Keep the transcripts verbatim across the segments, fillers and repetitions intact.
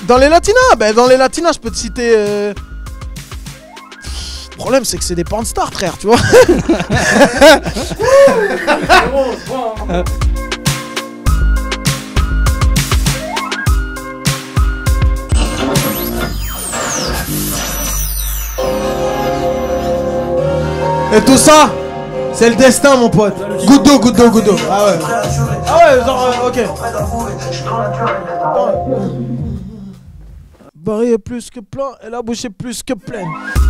Dans les latinas, ben dans les latinas, je peux te citer. Euh... Le problème, c'est que c'est des pornstars, frère, tu vois. Et tout ça, c'est le destin, mon pote. Goutte d'eau, goutte d'eau, goutte d'eau. Ah ouais. Ah ouais, genre, euh, ok. Barry est plus que plein et la bouche est plus que pleine.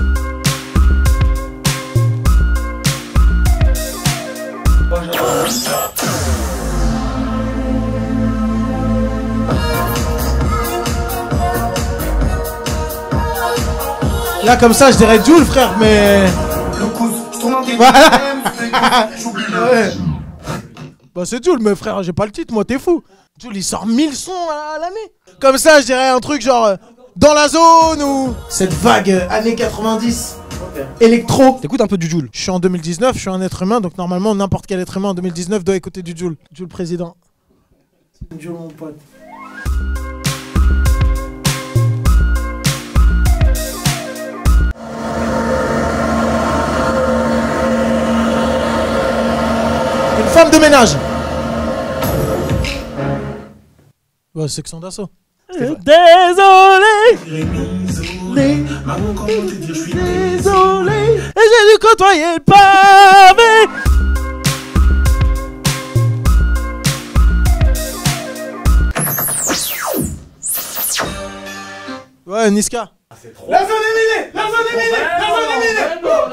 Là, comme ça, je dirais Jul, frère, mais. Voilà. Ouais. Bah, c'est Jul, mais frère, j'ai pas le titre, moi, t'es fou. Jul, il sort mille sons à l'année. Comme ça, je dirais un truc genre euh, dans la zone ou cette vague euh, années quatre-vingt-dix. Okay. Électro. T'écoutes un peu du Jul? Je suis en deux mille dix-neuf, je suis un être humain, donc normalement, n'importe quel être humain en deux mille dix-neuf doit écouter du Jul. Jul président. Jul, mon pote. Une femme de ménage. Ouais, section d'assaut. Désolé. Désolé. Désolé. Et j'ai dû côtoyer le pavé. Ouais, Niska. La zone est minée. La zone est minée. La zone est minée.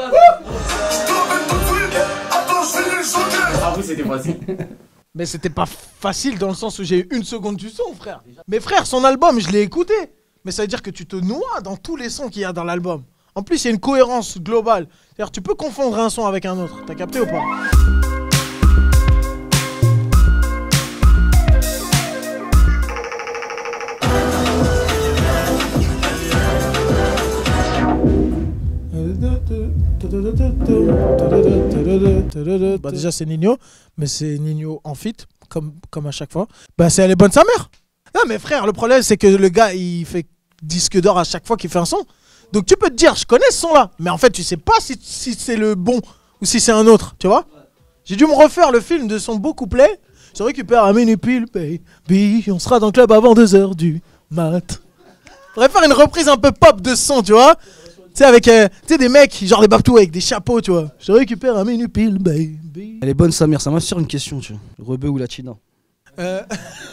Ah oui, c'était facile. Mais c'était pas facile dans le sens où j'ai eu une seconde du son, frère. Mais frère, son album, je l'ai écouté. Mais ça veut dire que tu te noies dans tous les sons qu'il y a dans l'album. En plus, il y a une cohérence globale. C'est-à-dire tu peux confondre un son avec un autre. T'as capté ou pas? Bah déjà c'est Nino, mais c'est Nino en feat, comme, comme à chaque fois. Bah c'est Elle est bonne sa mère. Non mais frère, le problème c'est que le gars il fait disque d'or à chaque fois qu'il fait un son. Donc tu peux te dire je connais ce son là, mais en fait tu sais pas si, si c'est le bon ou si c'est un autre, tu vois. J'ai dû me refaire le film de son beau couplet. Je récupère un menu pile, baby, on sera dans le club avant deux heures du mat. Faudrait faire une reprise un peu pop de ce son, tu vois. Tu sais, avec euh, des mecs, genre des babtous avec des chapeaux, tu vois. Je récupère un menu pile, baby. Elle est bonne, sa mère. Ça m'inspire une question, tu vois. Rebeu ou Latina? Euh...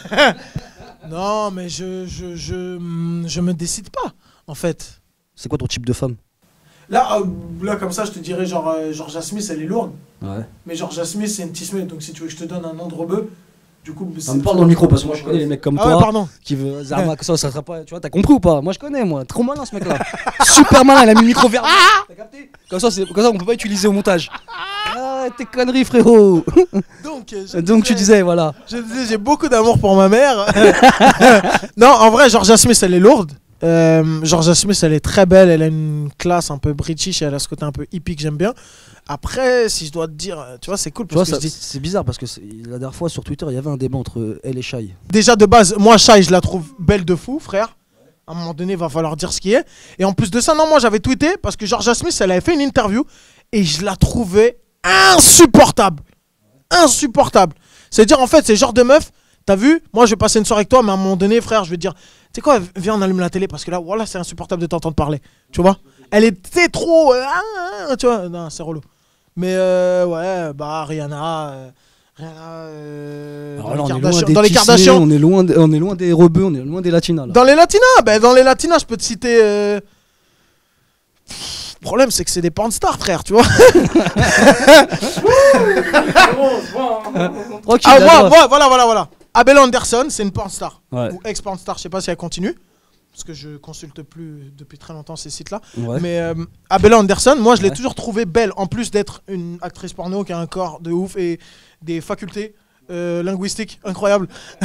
Non, mais je, je, je, je me décide pas, en fait. C'est quoi ton type de femme? Là, euh, là comme ça, je te dirais, genre, euh, Georgia Smith, elle est lourde. Ouais. Mais Georgia Smith, c'est une tissement. Donc si tu veux que je te donne un nom de rebeu, du coup... Ça me parle dans le micro, parce que moi, je connais les mecs comme ah toi. Ouais, pardon. Qui veut Zarma, que ça, ça sera pas... Tu vois, t'as compris ou pas? Moi, je connais, moi. Trop malin, ce mec-là. Super malin, il a mis le micro vers moi. T'as capté? Comme ça, c'est... Comme ça, on peut pas utiliser au montage. Ah, tes conneries, frérot. Donc, Donc tu disais, voilà. Je disais, j'ai beaucoup d'amour pour ma mère. Non, en vrai, Georgia Smith, elle est lourde. Euh, Georgia Smith, elle est très belle. Elle a une classe un peu british. Elle a ce côté un peu hippie que j'aime bien. Après, si je dois te dire, tu vois, c'est cool. Tu vois, parce que ça, c'est bizarre parce que la dernière fois sur Twitter, il y avait un débat entre elle et Shai. Déjà, de base, moi, Shai, je la trouve belle de fou, frère. À un moment donné, il va falloir dire ce qui est. Et en plus de ça, non, moi, j'avais tweeté parce que Georgia Smith, elle avait fait une interview et je la trouvais insupportable. Insupportable. C'est-à-dire, en fait, c'est le genre de meuf, t'as vu, moi, je vais passer une soirée avec toi, mais à un moment donné, frère, je vais te dire, tu sais quoi, viens, on allume la télé parce que là, voilà, c'est insupportable de t'entendre parler. Tu vois? Elle était trop. Euh, ah, tu vois? Non, c'est relou. Mais euh, ouais, bah, Rihanna. Euh, Rihanna. Euh, Alors dans, là, les on, est loin des dans les Kardashians. On est loin, de, on est loin des rebeux, on est loin des latinas. Là. Dans les latinas, ben, dans les latinas, je peux te citer. Euh... Le problème, c'est que c'est des pornstars, frère, tu vois. Tranquille, ah, moi, moi, voilà, voilà, voilà. Abel Anderson, c'est une pornstar. Ouais. Ou ex-pornstar, je sais pas si elle continue. Parce que je consulte plus depuis très longtemps ces sites-là. Ouais. Mais euh, Abel Anderson, moi, je l'ai ouais. toujours trouvée belle. En plus d'être une actrice porno qui a un corps de ouf et des facultés euh, linguistiques incroyables.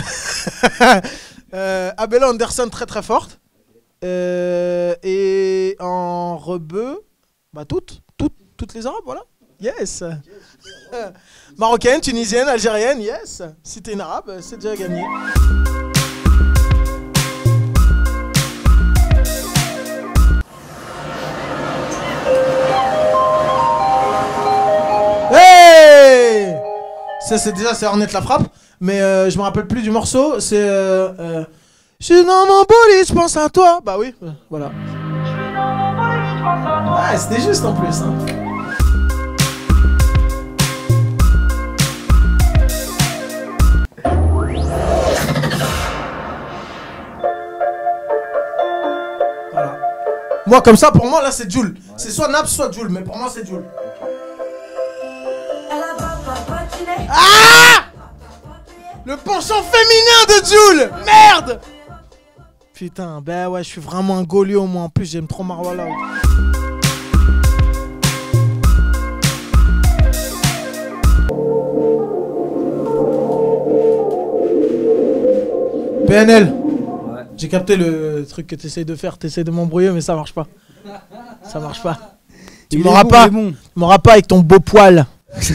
euh, Abel Anderson, très très forte. Euh, et en rebeu, bah toutes, toutes, toutes les arabes, voilà. Yes. Marocaine, tunisienne, algérienne, yes. Si t'es une arabe, c'est déjà gagné. Ça, c'est déjà, c'est Ornette la frappe. Mais euh, je me rappelle plus du morceau. C'est. Euh, euh, je suis dans mon bolide, je pense à toi. Bah oui, euh, voilà. Ah, c'était juste en plus. Hein. Voilà. Moi, comme ça, pour moi, là, c'est Jul. Ouais. C'est soit Naps, soit Jul. Mais pour moi, c'est Jul. Ah! Le penchant féminin de Jul. Merde. Putain, ben ouais, je suis vraiment un Golio, moi. En plus, j'aime trop Marwala. P N L. Ouais. J'ai capté le truc que t'essayes de faire. T'essayes de m'embrouiller, mais ça marche pas. Ça marche pas. Tu m'auras bon, pas. Bon. Tu m'auras pas avec ton beau poil.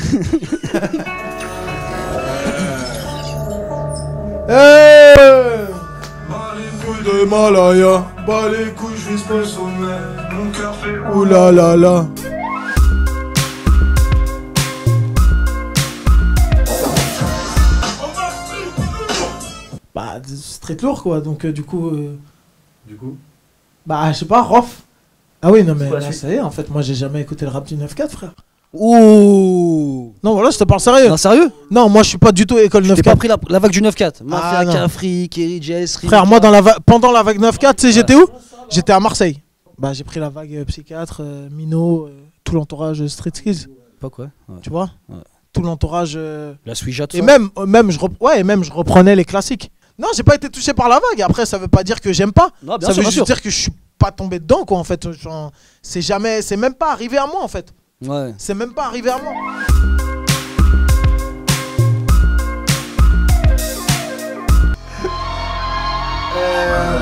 Hey! Bas les couilles de Malaya, bas les couilles jusqu'au sommet, mon cœur fait ouh là là là. Bah c'est très lourd quoi, donc euh, du coup... Euh... Du coup Bah je sais pas, Rof. Ah oui non mais là, ça y est, en fait moi j'ai jamais écouté le rap du neuf quatre frère. Ouh. Non voilà je te parle sérieux. Non sérieux. Non moi je suis pas du tout école neuf quatre. T'es pas pris la, la vague du neuf quatre. Mafia, ah, Cafri, Kerry, Jess, Rika. Frère moi dans la pendant la vague neuf quatre tu sais j'étais où? J'étais à Marseille. Bah j'ai pris la vague euh, Psychiatre, euh, Mino, euh, tout l'entourage euh, Street Skills. Pas quoi ouais. Tu vois ouais. Tout l'entourage euh... La Suija tout et ça. même, euh, même, je rep... ouais, et même je reprenais les classiques. Non j'ai pas été touché par la vague. Après ça veut pas dire que j'aime pas. Non, bien ça sûr, veut juste sûr. dire que je suis pas tombé dedans quoi en fait. C'est jamais, c'est même pas arrivé à moi en fait. Ouais. C'est même pas arrivé à moi. euh...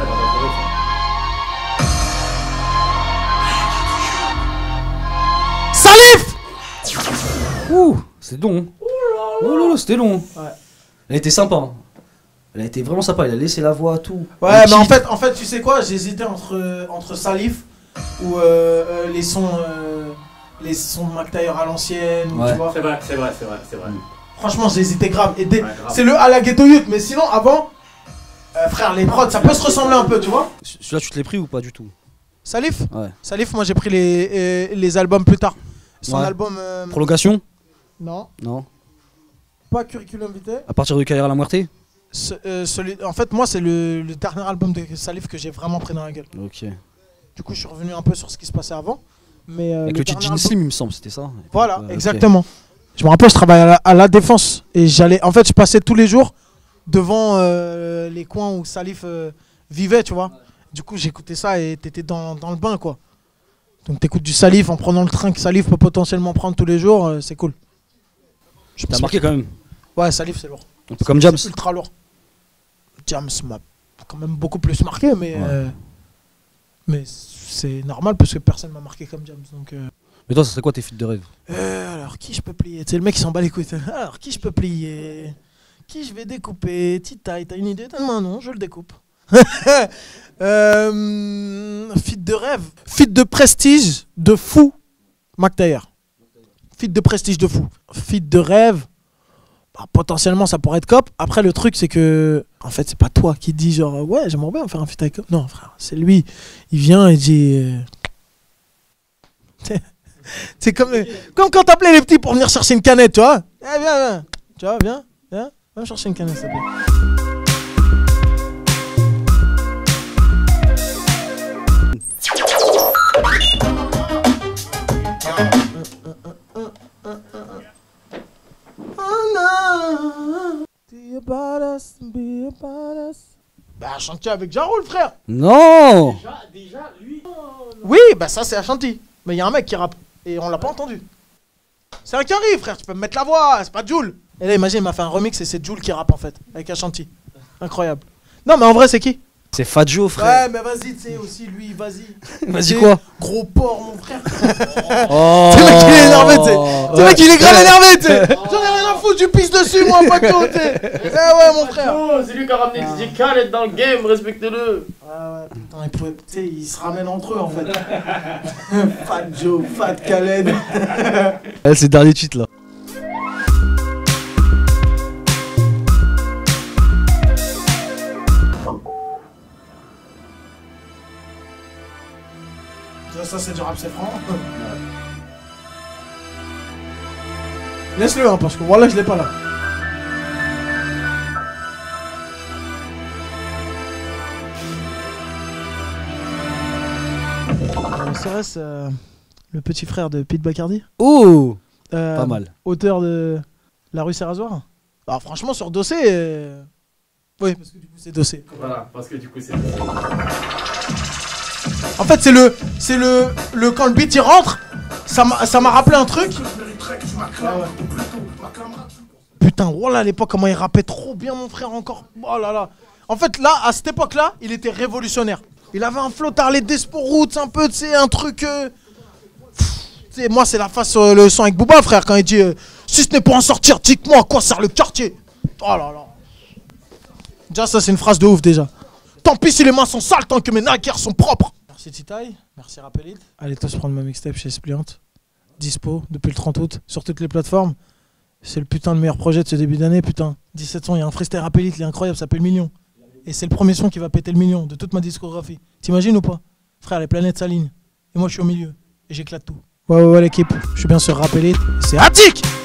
Salif. Ouh, c'est long. Oh là là, c'était long. Ouais. Elle était sympa. Hein. Elle a été vraiment sympa. Elle a laissé la voix, tout. Ouais, mais en fait, en fait, tu sais quoi? J'hésitais entre entre Salif ou euh, euh, les sons. Euh... les sons de McTayer à l'ancienne, ouais. Tu vois. C'est vrai, c'est vrai, c'est vrai, c'est vrai. Franchement, j'ai hésité grave. Et des... ouais, grave. C'est le à la Ghetto Youth, mais sinon, avant, euh, frère, les prods, ça peut se ressembler un peu, tu vois. Celui-là, tu te l'es pris ou pas du tout? Salif ouais. Salif, moi j'ai pris les, euh, les albums plus tard. Son ouais. album. Euh... Prolongation? Non. Non. Pas Curriculum Vitae. À partir de Carrière à la Muerte? Ce, euh, celui... En fait, moi, c'est le, le dernier album de Salif que j'ai vraiment pris dans la gueule. Ok. Du coup, je suis revenu un peu sur ce qui se passait avant. Mais, euh, avec le, le titre Gin Slim, il me semble, c'était ça. Voilà, euh, exactement. Okay. Je me rappelle, je travaillais à la, à la Défense. Et j'allais. En fait, je passais tous les jours devant euh, les coins où Salif euh, vivait, tu vois. Ouais. Du coup, j'écoutais ça et t'étais dans, dans le bain, quoi. Donc, t'écoutes du Salif en prenant le train que Salif peut potentiellement prendre tous les jours, euh, c'est cool. T'as marqué quand même. Ouais, Salif, c'est lourd. Un peu comme Jams. C'est ultra lourd. Jams m'a quand même beaucoup plus marqué, mais. Ouais. Euh, mais c'est normal parce que personne m'a marqué comme Jams. Donc, euh... Mais toi, ça serait quoi tes feats de rêve? euh, Alors, qui je peux plier? Tu sais, le mec, il s'en bat les couilles. Alors, qui je peux plier? Qui je vais découper? Titaï, t'as une idée? Donne-moi un nom, je le découpe. euh, feat de rêve. Feat de prestige de fou. McTayer. Feat de prestige de fou. Feat de rêve. Bah, potentiellement, ça pourrait être Cop. Après, le truc, c'est que. En fait, c'est pas toi qui dis genre, ouais, j'aimerais bien faire un feat avec Cop. Non, frère, c'est lui. Il vient et dit. C'est comme, comme quand t'appelais les petits pour venir chercher une canette, tu vois. Eh, viens, viens. Tu vois, viens, viens. Viens me chercher une canette, s'il te plaît. Bah, Ashanti avec Jarul, frère. Non. Déjà, déjà, lui. Oui, bah ça c'est Ashanti. Mais il y a un mec qui rappe et on l'a pas entendu. C'est un carré, frère. Tu peux me mettre la voix, c'est pas Jul. Et là, imagine, il m'a fait un remix et c'est Jul qui rappe en fait avec Ashanti. Incroyable. Non, mais en vrai, c'est qui? C'est Fat Joe, frère. Ouais, mais vas-y, tu sais aussi, lui, vas-y. Vas-y quoi? Gros porc, mon frère. Oh. C'est le mec, il est énervé, tu sais. C'est le mec, il est grave énervé, tu sais. J'en ai rien à foutre, tu pisses dessus, moi, pas de toi, tu sais. Eh ouais, mon frère. C'est lui qui a ramené D J Khaled dans le game, respectez-le. Ah ouais, putain, il pouvait, tu sais, ils se ramènent entre eux, en fait. Fat Joe, Fat Khaled. C'est le dernier cheat, là. Ça, ça c'est du rap, c'est franc. Laisse-le, hein, parce que voilà, je l'ai pas là. C R S, euh, le petit frère de Pete Bacardi. Oh, Euh, pas mal. Auteur de La rue Serrazoir. Alors franchement sur Dossé, euh... oui parce que du coup c'est Dossé. Voilà, parce que du coup c'est. En fait c'est le, c'est le, le quand le beat il rentre, ça m'a, ça m'a rappelé un truc. Ah ouais. Putain, voilà à l'époque comment il rappait trop bien mon frère encore. Oh là là. En fait là, à cette époque-là, il était révolutionnaire. Il avait un flow Harley Despo Roots, un peu, tu sais, un truc. Euh... Pff, moi, c'est la face sur euh, le son avec Booba, frère, quand il dit euh, si ce n'est pour en sortir, dites-moi à quoi sert le quartier. Oh là là. Déjà, ça, c'est une phrase de ouf, déjà. Tant pis si les mains sont sales, tant que mes naguères sont propres. Merci Titaï, merci Rappelite. Allez tous prendre ma mixtape chez Spliant. Dispo depuis le trente août sur toutes les plateformes. C'est le putain de meilleur projet de ce début d'année, putain. dix-sept sons, il y a un freestyle Rappelite, il est incroyable, ça s'appelle Million. Et c'est le premier son qui va péter le million de toute ma discographie. T'imagines ou pas? Frère, les planètes s'alignent. Et moi, je suis au milieu. Et j'éclate tout. Ouais, ouais, ouais, l'équipe. Je suis bien sûr Rappelite. C'est Attic!